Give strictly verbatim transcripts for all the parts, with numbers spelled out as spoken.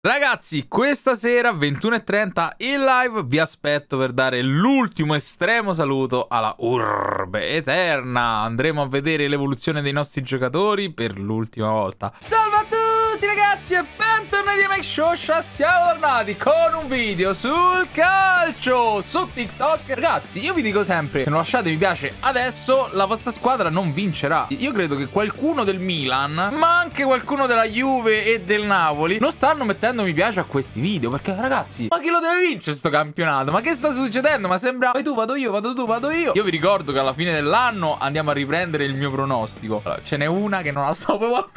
Ragazzi, questa sera ventuno e trenta in live vi aspetto per dare l'ultimo estremo saluto alla Urbe Eterna. Andremo a vedere l'evoluzione dei nostri giocatori per l'ultima volta. Salve a tutti ragazzi e bentornati a MakeShosha. Siamo tornati con un video sul calcio su TikTok. Ragazzi, io vi dico sempre, se non lasciate mi piace adesso, la vostra squadra non vincerà. Io credo che qualcuno del Milan, ma anche qualcuno della Juve e del Napoli, non stanno mettendo mi piace a questi video, perché ragazzi, ma chi lo deve vincere sto campionato? Ma che sta succedendo? Ma sembra vai tu, vado io, vado tu, vado io. Io vi ricordo che alla fine dell'anno andiamo a riprendere il mio pronostico. Allora, ce n'è una che non la sto proprio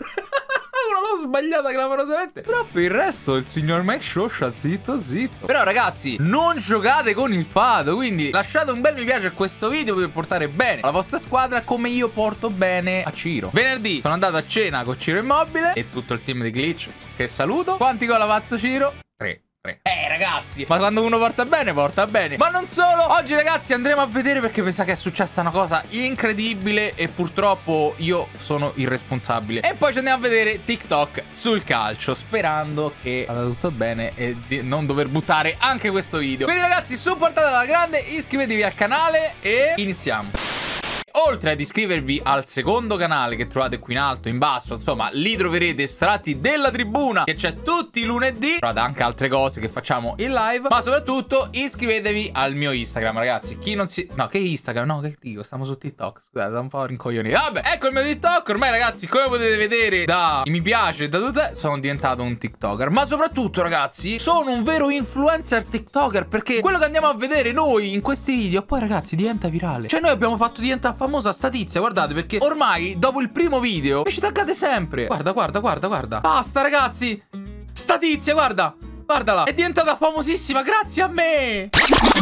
una l'ho sbagliata clamorosamente. Però per il resto il signor MakeShosha zitto zitto. Però ragazzi, non giocate con il fato, quindi lasciate un bel mi piace a questo video per portare bene la vostra squadra come io porto bene a Ciro. Venerdì sono andato a cena con Ciro Immobile e tutto il team di Glitch, che saluto. Quanti gol ha fatto Ciro? tre. Eh ragazzi, ma quando uno porta bene, porta bene. Ma non solo, oggi ragazzi andremo a vedere, perché pensa che è successa una cosa incredibile e purtroppo io sono il responsabile. E poi ci andiamo a vedere TikTok sul calcio, sperando che vada tutto bene e di non dover buttare anche questo video. Quindi ragazzi, supportate alla grande, iscrivetevi al canale e iniziamo. Oltre ad iscrivervi al secondo canale che trovate qui in alto, in basso, insomma, lì troverete estratti della tribuna che c'è tutti i lunedì. Trovate anche altre cose che facciamo in live. Ma soprattutto iscrivetevi al mio Instagram, ragazzi. Chi non si... No, che Instagram? No, che dico? Stiamo su TikTok. Scusate, sono un po' rincoglionito. Vabbè, ecco il mio TikTok. Ormai, ragazzi, come potete vedere da i mi piace e da tutte, sono diventato un TikToker. Ma soprattutto, ragazzi, sono un vero influencer TikToker, perché quello che andiamo a vedere noi in questi video poi, ragazzi, diventa virale. Cioè, noi abbiamo fatto diventare famosa sta tizia, guardate, perché ormai dopo il primo video mi ci taggate sempre. Guarda, guarda, guarda, guarda. Basta ragazzi, sta tizia, guarda, guardala, è diventata famosissima grazie a me.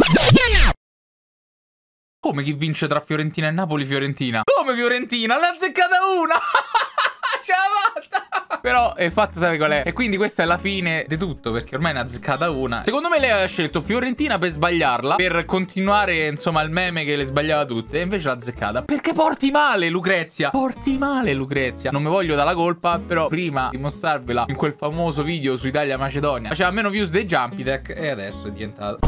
Come chi vince tra Fiorentina e Napoli? Fiorentina. Come Fiorentina? L'ha azzeccata una. Ce l'ha fatta. Però il fatto sai qual è? E quindi questa è la fine di tutto, perché ormai ne ha azzeccata una. Secondo me lei aveva scelto Fiorentina per sbagliarla, per continuare insomma il meme che le sbagliava tutte, e invece l'ha azzeccata. Perché porti male Lucrezia, porti male Lucrezia. Non mi voglio dare la colpa, però prima di mostrarvela in quel famoso video su Italia Macedonia faceva meno views dei Jumpy Tech, e adesso è diventato...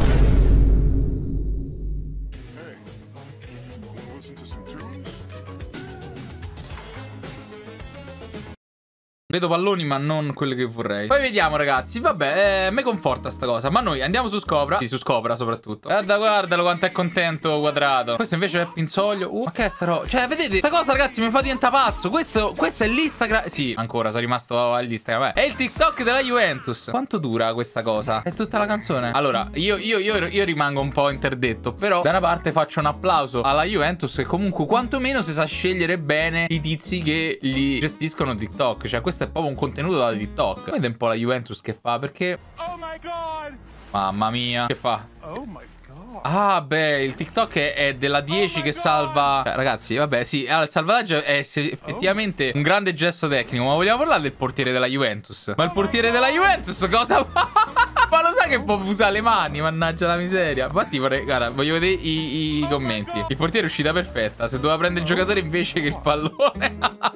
Vedo palloni ma non quelli che vorrei. Poi vediamo ragazzi. Vabbè, eh, mi conforta sta cosa. Ma noi andiamo su Scopra. Sì, su Scopra soprattutto. Guarda, guardalo quanto è contento Quadrato. Questo invece è Pinzoglio. Uh, ma che è sta roba? Cioè, vedete, sta cosa ragazzi mi fa diventare pazzo. Questo, questo è l'Instagram. Sì, ancora sono rimasto all'Instagram. Eh. È il TikTok della Juventus. Quanto dura questa cosa? È tutta la canzone. Allora, io, io, io, io rimango un po' interdetto. Però da una parte faccio un applauso alla Juventus, che comunque quantomeno si sa scegliere bene i tizi che gli gestiscono TikTok. Cioè, questo è proprio un contenuto da TikTok. Vedete un po' la Juventus che fa, perché oh my god, mamma mia, che fa? Oh my god. Ah beh, il TikTok è, è della dieci oh che salva, cioè, ragazzi, vabbè, sì, allora, il salvataggio è effettivamente oh. un grande gesto tecnico. Ma vogliamo parlare del portiere della Juventus? Ma il portiere della Juventus cosa fa? Ma lo sai che può usare le mani? Mannaggia la miseria. Infatti vorrei, guarda, voglio vedere i, i commenti. Il portiere è uscita perfetta. Se doveva prendere il giocatore invece che il pallone.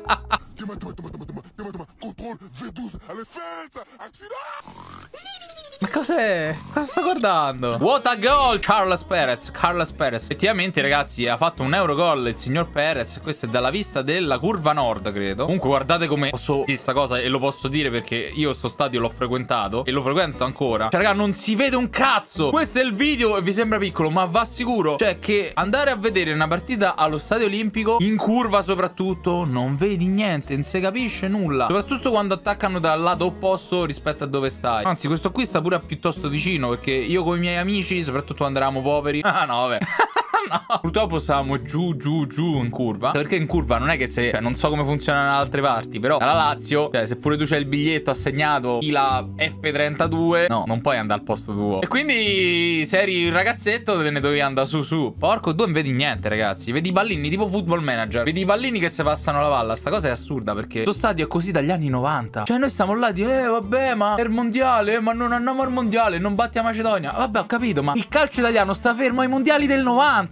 Ma cos'è? Cosa sta guardando? What a goal! Carlos Perez, Carlos Perez. Effettivamente ragazzi ha fatto un euro gol il signor Perez. Questo è dalla vista della curva nord, credo. Comunque guardate come posso dire sta cosa, e lo posso dire perché io sto stadio l'ho frequentato e lo frequento ancora. Cioè raga, non si vede un cazzo. Questo è il video e vi sembra piccolo, ma va sicuro, cioè, che andare a vedere una partita allo stadio olimpico, in curva soprattutto, non vedi niente, non si capisce nulla. Soprattutto quando attaccano dal lato opposto rispetto a dove stai. Anzi, questo qui sta pure piuttosto vicino, perché io con i miei amici, soprattutto quando eravamo poveri, ah no vabbè no, purtroppo stavamo giù giù giù in curva, perché in curva non è che se, cioè, non so come funziona da altre parti, però dalla Lazio, cioè se pure tu c'hai il biglietto assegnato fila F trentadue, no, non puoi andare al posto tuo. E quindi se eri un ragazzetto te ne dovevi andare su su. Porco, tu non vedi niente ragazzi, vedi i pallini tipo Football Manager, vedi i pallini che si passano la palla. Sta cosa è assurda, perché questo stadio è così dagli anni novanta. Cioè noi stiamo là di eh vabbè, ma è il mondiale, ma non andiamo al mondiale, non batti a Macedonia. Vabbè, ho capito, ma il calcio italiano sta fermo ai mondiali del novanta.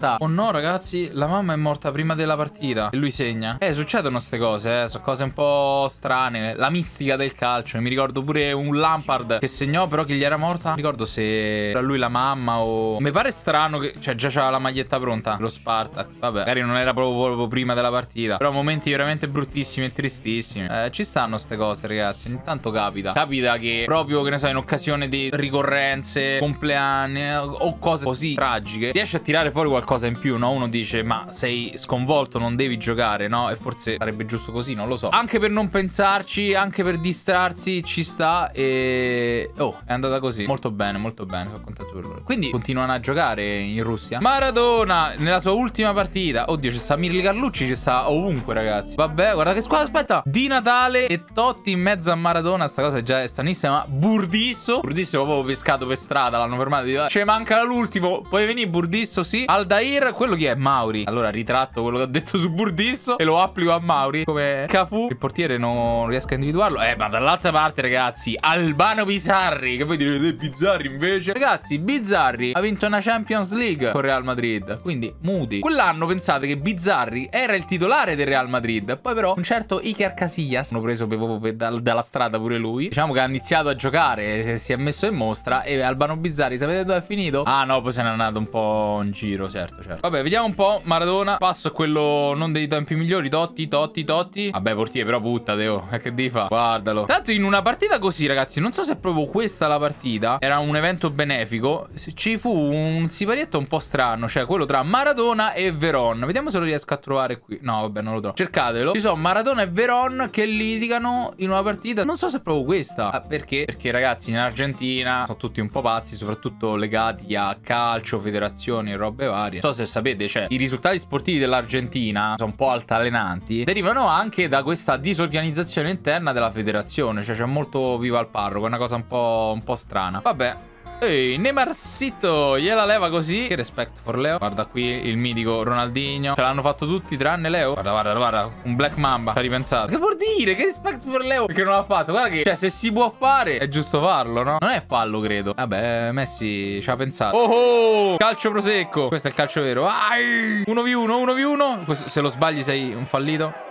realtà. Oh no, ragazzi, la mamma è morta prima della partita e lui segna. Eh, succedono ste cose, eh. Sono cose un po' strane. La mistica del calcio. Mi ricordo pure un Lampard che segnò, però che gli era morta. Non ricordo se era lui la mamma o... Mi pare strano che... Cioè, già c'aveva la maglietta pronta. Lo Spartak. Vabbè, magari non era proprio, proprio prima della partita. Però momenti veramente bruttissimi e tristissimi. Eh, ci stanno ste cose, ragazzi. Ogni tanto capita. Capita che proprio, che ne so, in occasione di ricorrenze, compleanni o cose così tragiche, riesci a tirare fuori qualcosa in più, no? Uno dice, ma sei sconvolto, non devi giocare, no? E forse sarebbe giusto così, non lo so. Anche per non pensarci, anche per distrarsi, ci sta. E... oh, è andata così. Molto bene, molto bene. Sono contento per loro. Quindi continuano a giocare in Russia. Maradona, nella sua ultima partita. Oddio, c'è sta Mirli Carlucci, c'è sta ovunque, ragazzi. Vabbè, guarda che squadra, aspetta. Di Natale e Totti in mezzo a Maradona. Sta cosa già è stranissima. Burdisso. Burdisso proprio pescato per strada. L'hanno fermato. Ci manca l'ultimo. Puoi venire Burdisso, sì. Aldair, quello chi è? Mauri. Allora ritratto quello che ho detto su Burdisso e lo applico a Mauri come Cafu. Il portiere non riesco a individuarlo. Eh, ma dall'altra parte, ragazzi, Albano Bizzarri. Che voi direte, eh, Bizzarri invece. Ragazzi, Bizzarri ha vinto una Champions League con Real Madrid. Quindi, Moody. Quell'anno pensate che Bizzarri era il titolare del Real Madrid. Poi però un certo Iker Casillas, hanno preso proprio per, per, dalla strada pure lui. Diciamo che ha iniziato a giocare, si è messo in mostra. E Albano Bizzarri, sapete dove è finito? Ah no, poi se n'è andato un po' in giro, certo, certo. Vabbè, vediamo un po'. Maradona, passo a quello non dei tempi migliori. Totti, Totti, Totti. Vabbè, portiere, però buttate, oh. E che devi fa? Guardalo. Tanto in una partita così, ragazzi, non so se è proprio questa la partita. Era un evento benefico. Ci fu un siparietto un po' strano, cioè quello tra Maradona e Veron. Vediamo se lo riesco a trovare qui. No, vabbè, non lo trovo. Cercatelo. Ci sono Maradona e Veron che litigano in una partita. Non so se è proprio questa. Ah, perché? Perché, ragazzi, in Argentina sono tutti un po' pazzi, soprattutto legati a calcio, federazioni e robe varie. Non so se sapete, cioè, i risultati sportivi dell'Argentina sono un po' altalenanti. Derivano anche da questa disorganizzazione interna della federazione. Cioè, c'è molto viva al parroco. È una cosa un po', un po' strana. Vabbè. Ehi, Neymarsito, gliela leva così. Che respect for Leo. Guarda qui il mitico Ronaldinho. Ce l'hanno fatto tutti tranne Leo. Guarda, guarda, guarda. Un Black Mamba. Ci ha ripensato. Che vuol dire? Che respect for Leo? Perché non l'ha fatto. Guarda che, cioè, se si può fare è giusto farlo, no? Non è fallo, credo. Vabbè, Messi ci ha pensato. Oh, oh! Calcio prosecco. Questo è il calcio vero. Ai! uno vu uno, uno vu uno. Se lo sbagli sei un fallito.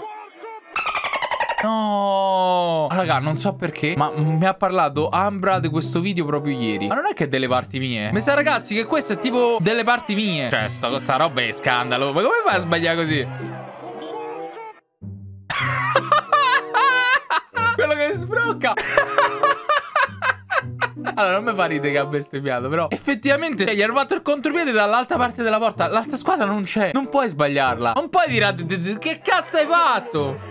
No, raga, non so perché, ma mi ha parlato Ambra di questo video proprio ieri. Ma non è che è delle parti mie. Mi sa, ragazzi, che questo è tipo delle parti mie. Cioè, sta, sta roba è scandalo. Ma come fai a sbagliare così? Quello che sbrocca. Allora, non mi fa ridere che ha bestemmiato, però effettivamente, cioè, gli hanno fatto il contropiede dall'altra parte della porta. L'altra squadra non c'è. Non puoi sbagliarla. Non puoi dire, che cazzo hai fatto?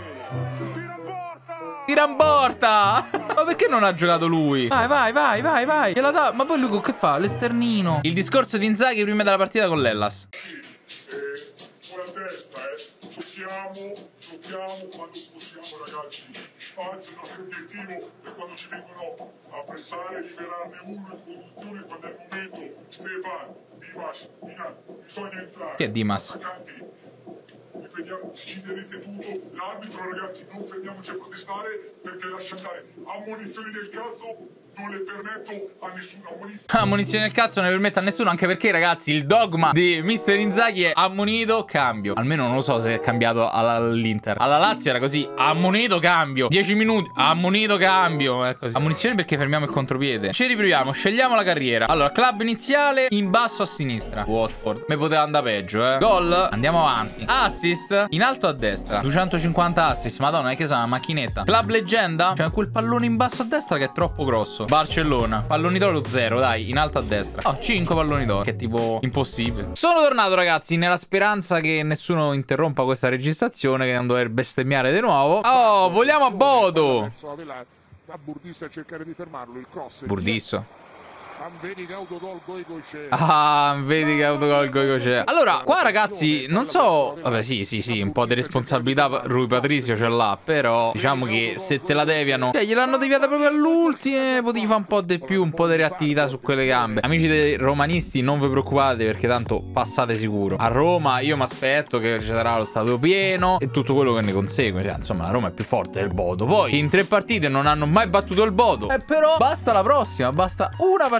Tira in porta. Ma perché non ha giocato lui? Vai, vai, vai, vai, vai. Gliela dà. Ma poi lui che fa? L'esternino. Il discorso di Inzaghi prima della partita con l'Hellas. Fuori a testa, eh. Giochiamo, giochiamo quando possiamo, ragazzi. Anzi, il nostro obiettivo è quando ci vengono a pressare, liberarne uno in conduzione quando è il momento. Stefan, Dimas, Milan, bisogna entrare. Chi è Dimas? Attaccanti. Vediamo, deciderete tutto. L'arbitro, ragazzi, non fermiamoci a protestare perché lascia andare ammonizioni del cazzo. Non le permetto a nessuno. Ammonizioni Ammonizioni del cazzo non le permetto a nessuno. Anche perché, ragazzi, il dogma di mister Inzaghi è ammonito, cambio. Almeno non lo so se è cambiato all'Inter. Alla Lazio era così: ammonito, cambio. dieci minuti, ammonito, cambio. È così. Ammonizioni perché fermiamo il contropiede. Ci riproviamo, scegliamo la carriera. Allora, club iniziale in basso a sinistra. Watford. Mi poteva andare peggio, eh. Gol. Andiamo avanti. Assist in alto a destra. duecentocinquanta assist. Madonna, è che sono una macchinetta. Club leggenda. C'è quel pallone in basso a destra che è troppo grosso. Barcellona. Palloni d'oro zero, dai, in alto a destra. Oh, cinque palloni d'oro, che è tipo impossibile. Sono tornato, ragazzi, nella speranza che nessuno interrompa questa registrazione, che non dover bestemmiare di nuovo. Oh, vogliamo a Bodo. a Burdisso a cercare di fermarlo. Il cross. Burdisso. Vedi che autogol Goicoechea. Ah, vedi che autogol Goicoechea. Allora, qua, ragazzi, non so. Vabbè, sì, sì, sì, un po' di responsabilità Rui Patricio ce l'ha. Però diciamo che se te la deviano, cioè gliel'hanno deviata proprio all'ultimo, potevi fare un po' di più, un po' di reattività su quelle gambe. Amici dei romanisti, non vi preoccupate, perché tanto passate sicuro. A Roma io mi aspetto che ci sarà lo stadio pieno e tutto quello che ne consegue. Cioè, insomma, la Roma è più forte del Bodo. Poi in tre partite non hanno mai battuto il Bodo. Eh, però basta la prossima, basta una partita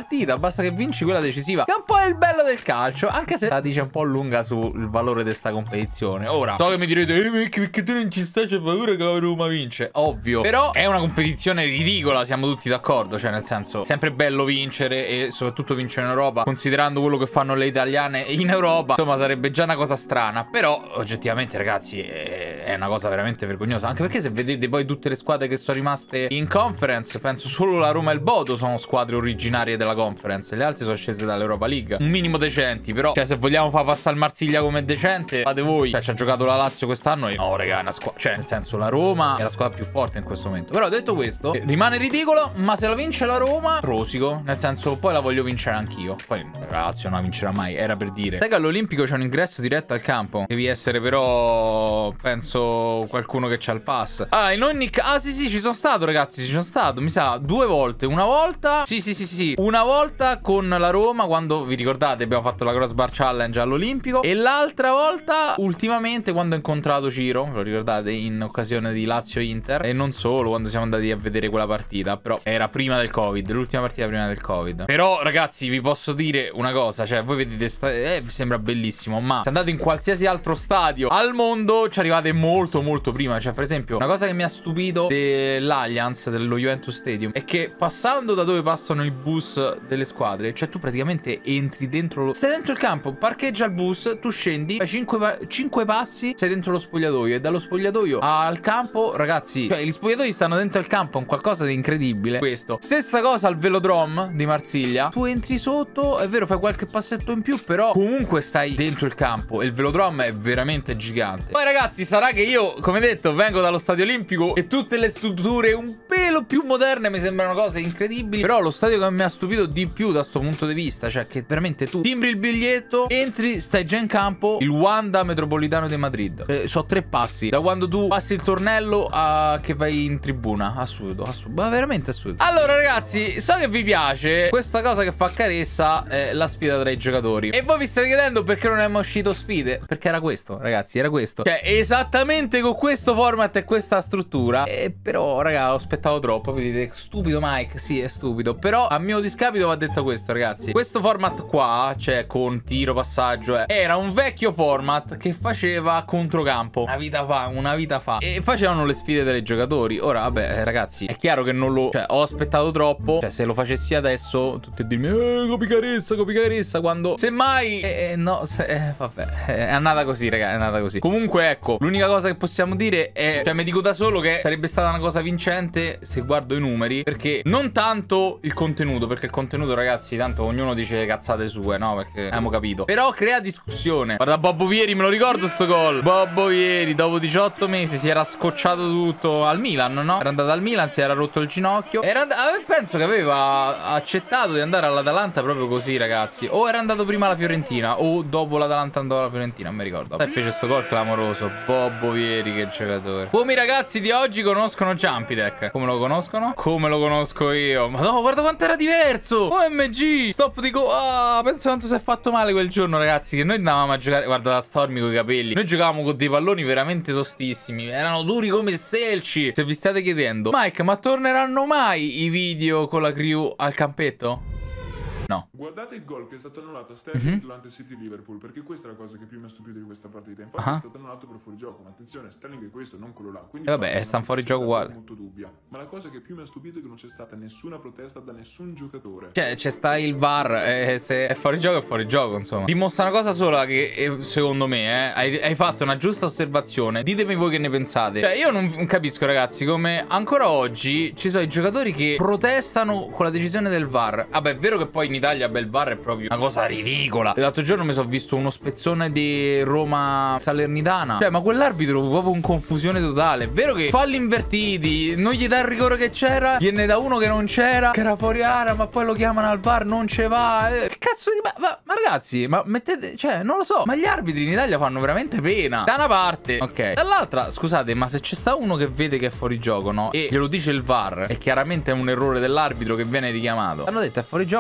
partita, basta che vinci quella decisiva, che è un po' il bello del calcio, anche se la dice un po' lunga sul valore di sta competizione. Ora, so che mi direte, eh, perché tu non ci stai, c'è paura che la Roma vince. Ovvio, però è una competizione ridicola, siamo tutti d'accordo, cioè nel senso, sempre bello vincere e soprattutto vincere in Europa, considerando quello che fanno le italiane in Europa, insomma sarebbe già una cosa strana, però oggettivamente ragazzi è, è una cosa veramente vergognosa, anche perché se vedete poi tutte le squadre che sono rimaste in conference, penso solo la Roma e il Bodo sono squadre originarie della conference, le altre sono scese dall'Europa League, un minimo decenti, però cioè se vogliamo far passare il Marsiglia come decente fate voi, cioè ci ha giocato la Lazio quest'anno e no raga, è una squadra, cioè nel senso la Roma è la squadra più forte in questo momento. Però detto questo, rimane ridicolo, ma se la vince la Roma rosico, nel senso poi la voglio vincere anch'io, poi la Lazio non la vincerà mai, era per dire. Sai che all'Olimpico c'è un ingresso diretto al campo, devi essere però penso qualcuno che c'ha il pass. Ah, in ogni caso, ah sì sì ci sono stato ragazzi, ci sono stato mi sa due volte, una volta sì sì sì sì una volta con la Roma quando vi ricordate abbiamo fatto la crossbar challenge all'Olimpico, e l'altra volta ultimamente quando ho incontrato Ciro, ve lo ricordate, in occasione di Lazio Inter, e non solo, quando siamo andati a vedere quella partita, però era prima del Covid, l'ultima partita prima del Covid. Però ragazzi vi posso dire una cosa, cioè voi vedete sta... eh, vi sembra bellissimo, ma se andate in qualsiasi altro stadio al mondo ci arrivate molto molto prima. Cioè per esempio una cosa che mi ha stupito dell'Allianz, dello Juventus Stadium, è che passando da dove passano i bus delle squadre, cioè tu praticamente entri dentro lo... stai dentro il campo, parcheggia il bus, tu scendi, fai cinque passi, sei dentro lo spogliatoio, e dallo spogliatoio al campo ragazzi, cioè gli spogliatoi stanno dentro il campo, è un qualcosa di incredibile questo. Stessa cosa al Velodrome di Marsiglia, tu entri sotto, è vero fai qualche passetto in più, però comunque stai dentro il campo e il Velodrome è veramente gigante. Poi ragazzi sarà che io, come detto, vengo dallo Stadio Olimpico e tutte le strutture un pelo più moderne mi sembrano cose incredibili, però lo stadio che mi ha stupito di più da sto punto di vista, cioè che veramente tu timbri il biglietto, entri, stai già in campo, il Wanda Metropolitano di Madrid, eh, so tre passi da quando tu passi il tornello a che vai in tribuna. Assurdo, assurdo, ma veramente assurdo. Allora ragazzi, so che vi piace questa cosa che fa Caressa, è la sfida tra i giocatori, e voi vi state chiedendo perché non è mai uscito sfide, perché era questo ragazzi, era questo, cioè esattamente con questo format e questa struttura. E però raga ho aspettato troppo, vedete, stupido Mike, sì è stupido, però a mio discapito va detto questo ragazzi, questo format qua, cioè con tiro, passaggio, eh, era un vecchio format che faceva controcampo una vita fa, una vita fa, e facevano le sfide dei giocatori. Ora vabbè ragazzi, è chiaro che non lo, cioè ho aspettato troppo, cioè se lo facessi adesso tutti a dirmi eh copi Caressa, copi Caressa, quando semmai eh, no, se, eh, vabbè è andata così raga, è andata così. Comunque ecco, l'unica cosa che possiamo dire è, cioè mi dico da solo che sarebbe stata una cosa vincente se guardo i numeri, perché non tanto il contenuto, perché il contenuto ragazzi tanto ognuno dice le cazzate sue, no, perché abbiamo capito, però crea discussione. Guarda Bobbo Vieri, me lo ricordo sto gol, Bobbo Vieri dopo diciotto mesi si era scocciato tutto al Milan, no? Era andato al Milan, si era rotto il ginocchio, era and... penso che aveva accettato di andare all'Atalanta proprio così ragazzi, o era andato prima alla Fiorentina o dopo l'Atalanta andò alla Fiorentina, non mi ricordo. E fece sto gol clamoroso, Bobbo Vieri, che giocatore. Come i ragazzi di oggi conoscono Jumpitech? Come lo conoscono? Come lo conosco io? Ma no, guarda quanto era diverso. O M G, stop di go. Ah, pensa quanto si è fatto male quel giorno ragazzi, che noi andavamo a giocare, guarda la Stormy con i capelli, noi giocavamo con dei palloni veramente tostissimi, erano duri come il selci. Se vi state chiedendo Mike, ma torneranno mai i video con la crew al campetto? No. Guardate il gol che è stato annullato a Sterling mm-hmm. durante City Liverpool, perché questa è la cosa che più mi ha stupito di questa partita. Infatti uh-huh. è stato annullato per fuorigioco, ma attenzione, Sterling è questo, non quello là. Quindi e vabbè, stanno fuori gioco uguale. Molto dubbia. Ma la cosa che più mi ha stupito è che non c'è stata nessuna protesta da nessun giocatore. Cioè, c'è sta il V A R, e se è fuori gioco è fuori gioco, insomma. Dimostra una cosa sola che, eh, secondo me, eh, hai, hai fatto una giusta osservazione. Ditemi voi che ne pensate. Cioè, io non capisco, ragazzi, come ancora oggi ci sono i giocatori che protestano con la decisione del V A R. Vabbè, è vero che poi in Italia, beh, il V A R è proprio una cosa ridicola. L'altro giorno mi sono visto uno spezzone di Roma Salernitana. Cioè, ma quell'arbitro proprio in confusione totale. È vero che falli invertiti, non gli dà il rigore che c'era, viene da uno che non c'era, che era fuori area, ma poi lo chiamano al V A R, non ce va. Eh, che cazzo di... Ma, ma, ma ragazzi, ma mettete... Cioè, non lo so, ma gli arbitri in Italia fanno veramente pena. Da una parte, ok. Dall'altra, scusate, ma se c'è sta uno che vede che è fuori gioco, no? E glielo dice il V A R, e chiaramente è un errore dell'arbitro che viene richiamato. Hanno detto è fuori gioco, basta.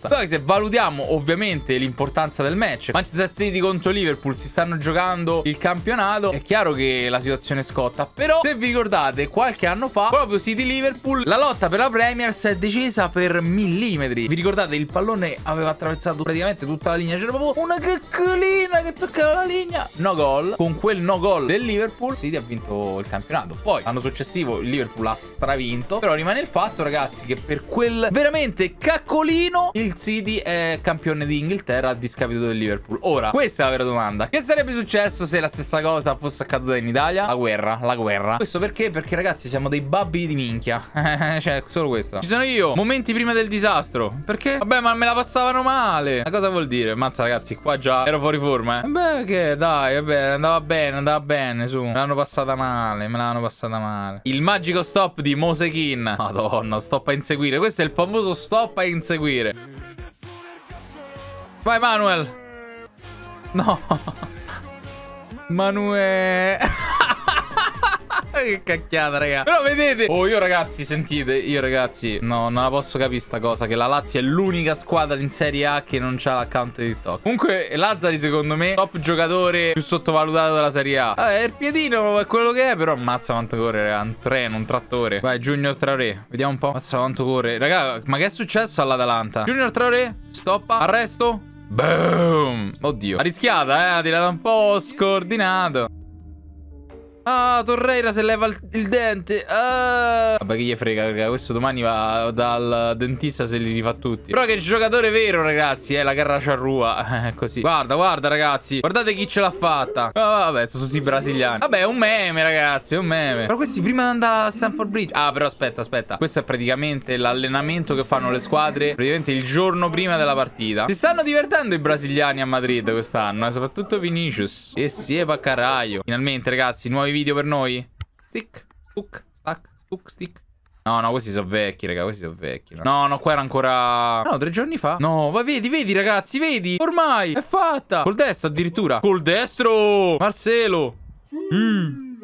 basta. Poi se valutiamo ovviamente l'importanza del match, Manchester City contro Liverpool, si stanno giocando il campionato, è chiaro che la situazione scotta. Però se vi ricordate, qualche anno fa, proprio City-Liverpool, la lotta per la Premier si è decisa per millimetri. Vi ricordate, il pallone aveva attraversato praticamente tutta la linea, c'era proprio una caccolina che toccava la linea. No gol. Con quel no gol del Liverpool, City ha vinto il campionato. Poi l'anno successivo il Liverpool ha stravinto, però rimane il fatto, ragazzi, che per quel veramente caccolino il City è campione di Inghilterra a discapito del Liverpool. Ora, questa è la vera domanda: che sarebbe successo se la stessa cosa fosse accaduta in Italia? La guerra, la guerra. Questo perché? Perché, ragazzi, siamo dei babbi di minchia. Cioè, solo questo. Ci sono io, momenti prima del disastro. Perché? Vabbè, ma me la passavano male. Ma cosa vuol dire? Mazza, ragazzi, qua già ero fuori forma, eh. Beh, che dai, vabbè, andava bene, andava bene, su. Me l'hanno passata male, me l'hanno passata male. Il magico stop di Mosekin. Madonna, stop a inseguire. Questo è il famoso stop a inseguire. Vai, Manuel. No. Manuel. Che cacchiata, raga. Però vedete, oh, io ragazzi, sentite, io ragazzi, no, non la posso capire sta cosa, che la Lazio è l'unica squadra in Serie A che non c'ha l'account di TikTok. Comunque Lazzari, secondo me, top giocatore più sottovalutato della Serie A. Vabbè, il piedino è quello che è, però ammazza quanto corre, raga. Un treno, un trattore. Vai, Junior Traoré, vediamo un po'. Ammazza quanto corre. Raga, ma che è successo all'Atalanta? Junior Traoré, stoppa, arresto. Boom. Oddio, ha rischiata, eh, ha tirato un po' scordinato. Ah, Torreira se leva il, il dente. Ah. Vabbè, che gli frega, raga. Questo domani va dal dentista, se li rifà tutti. Però che giocatore vero, ragazzi. È eh, la Garra Charrua. Eh, così. Guarda, guarda, ragazzi. Guardate chi ce l'ha fatta. Ah, vabbè, sono tutti brasiliani. Vabbè, è un meme, ragazzi. È un meme. Però questi prima di andare a Stamford Bridge. Ah, però aspetta, aspetta. Questo è praticamente l'allenamento che fanno le squadre praticamente il giorno prima della partita. Si stanno divertendo i brasiliani a Madrid quest'anno, eh, soprattutto Vinicius. E si è Baccaraio. Finalmente, ragazzi, nuovi video per noi. Stick, stuck, stack, stuck, stick. No, no, questi sono vecchi, raga. Questi sono vecchi. No, no, no, qua era ancora... No, tre giorni fa. No, ma vedi, vedi, ragazzi, vedi. Ormai è fatta. Col destro addirittura. Col destro. Marcelo. Mm.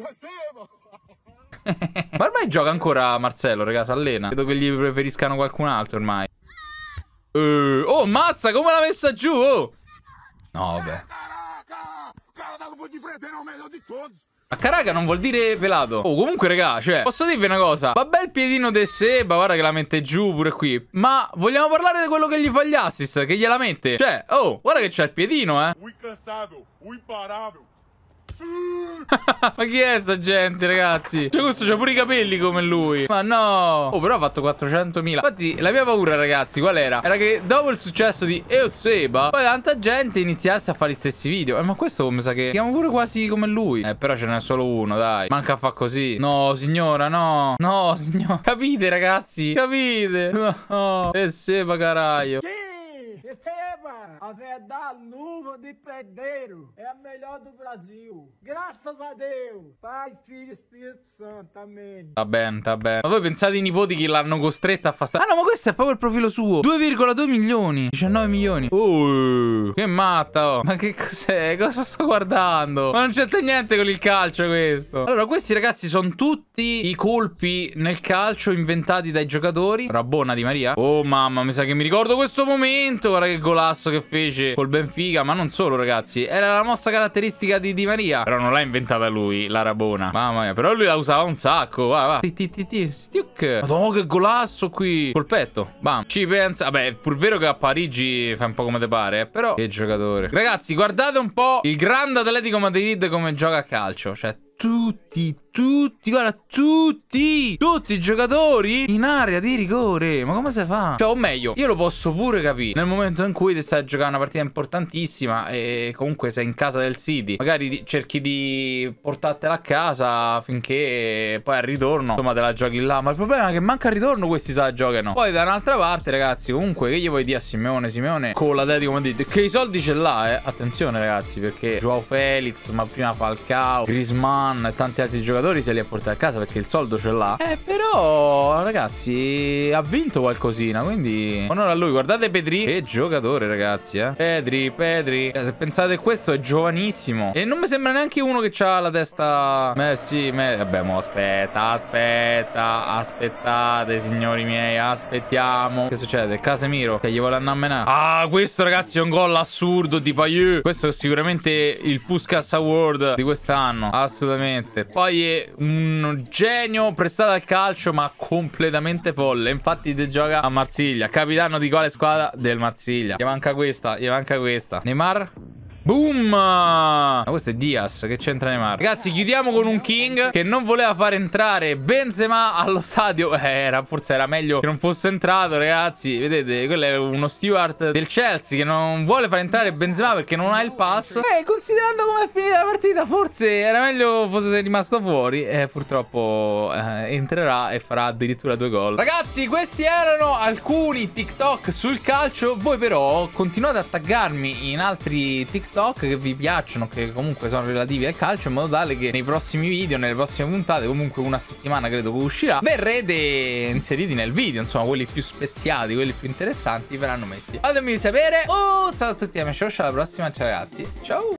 Ma ormai gioca ancora Marcelo, raga. Si allena. Credo che gli preferiscano qualcun altro ormai. Uh, oh, mazza, come l'ha messa giù, oh. No, vabbè. A Caraca non vuol dire pelato. Oh, comunque, raga, cioè, posso dirvi una cosa? Vabbè, il piedino de Seba, guarda che la mette giù pure qui. Ma vogliamo parlare di quello che gli fa gli assist, che gliela mette? Cioè, oh, guarda che c'ha il piedino, eh. Ui cansato, ui imparável. Ma chi è sta gente, ragazzi? Cioè, questo c'ha pure i capelli come lui. Ma no. Oh, però ha fatto quattrocentomila. Infatti, la mia paura, ragazzi, qual era? Era che dopo il successo di Euseba, poi tanta gente iniziasse a fare gli stessi video. Eh, ma questo mi sa che siamo pure quasi come lui. Eh, però ce n'è solo uno, dai. Manca a fa così. No, signora, no. No, signora. Capite, ragazzi? Capite? No. Euseba, caraio. Receba a verdade luva de predeiro. É a melhor do Brasil. Graças a Deus. Pai, Filho e Spirito Santo. Amém. Va bene, va bene. Ma voi pensate i nipoti che l'hanno costretta a fare sta... Ah no, ma questo è proprio il profilo suo. due virgola due milioni. diciannove milioni. Oh, che matta, oh. Ma che cos'è? Cosa sto guardando? Ma non c'entra niente con il calcio questo. Allora, questi ragazzi sono tutti i colpi nel calcio inventati dai giocatori. Rabona Di Maria. Oh mamma, mi sa che mi ricordo questo momento. Guarda che golasso che fece col Benfica. Ma non solo, ragazzi. Era la mossa caratteristica di Di Maria. Però non l'ha inventata lui, la Rabona. Mamma mia. Però lui la usava un sacco. Va, va. Ti, ti, ti, ti. Stiuk. Madonna, che golasso qui. Col petto. Bam. Ci pensa. Vabbè, è pur vero che a Parigi fa un po' come te pare, eh. Però che giocatore. Ragazzi, guardate un po' il grande Atletico Madrid come gioca a calcio. Cioè, tutti, tutti, guarda, tutti, tutti i giocatori in area di rigore. Ma come si fa? Cioè, o meglio, io lo posso pure capire nel momento in cui ti stai giocando una partita importantissima e comunque sei in casa del City. Magari cerchi di portartela a casa finché poi al ritorno, insomma, te la giochi là. Ma il problema è che manca al ritorno questi se la giocano. Poi da un'altra parte, ragazzi, comunque, che gli vuoi dire a Simeone? Simeone con l'Atletico Madrid, che i soldi ce l'ha, eh. Attenzione, ragazzi, perché Joao Felix, ma prima Falcao, Griezmann e tanti altri giocatori giocatori se li ha portati a casa perché il soldo ce l'ha. Eh, però, ragazzi, ha vinto qualcosina, quindi onore a lui. Guardate Pedri, che giocatore, ragazzi, eh. Pedri, Pedri. Se pensate questo è giovanissimo. E non mi sembra neanche uno che ha la testa... Messi, me... Vabbè, mo aspetta, aspetta, aspettate, signori miei, aspettiamo. Che succede? Casemiro, che gli vuole andare a menare. Ah, questo, ragazzi, è un gol assurdo di Payet. Questo è sicuramente il Puskas Award di quest'anno. Assolutamente. Poi è un genio prestato al calcio, ma completamente folle. Infatti si gioca a Marsiglia. Capitano di quale squadra? Del Marsiglia. Gli manca questa, gli manca questa. Neymar? Boom! Ma questo è Diaz, che c'entra Neymar? Ragazzi, chiudiamo con un King che non voleva far entrare Benzema allo stadio. Eh, era, forse era meglio che non fosse entrato, ragazzi. Vedete, quello è uno steward del Chelsea che non vuole far entrare Benzema perché non ha il pass. Eh, considerando come è finita la partita, forse era meglio fosse rimasto fuori. E eh, purtroppo eh, entrerà e farà addirittura due gol. Ragazzi, questi erano alcuni TikTok sul calcio. Voi però continuate a taggarmi in altri TikTok che vi piacciono, che comunque sono relativi al calcio, in modo tale che nei prossimi video, nelle prossime puntate, comunque una settimana credo che uscirà, verrete inseriti nel video. Insomma, quelli più speziati, quelli più interessanti verranno messi. Fatemi sapere. Oh, ciao a tutti, amici, alla prossima, ciao ragazzi, ciao.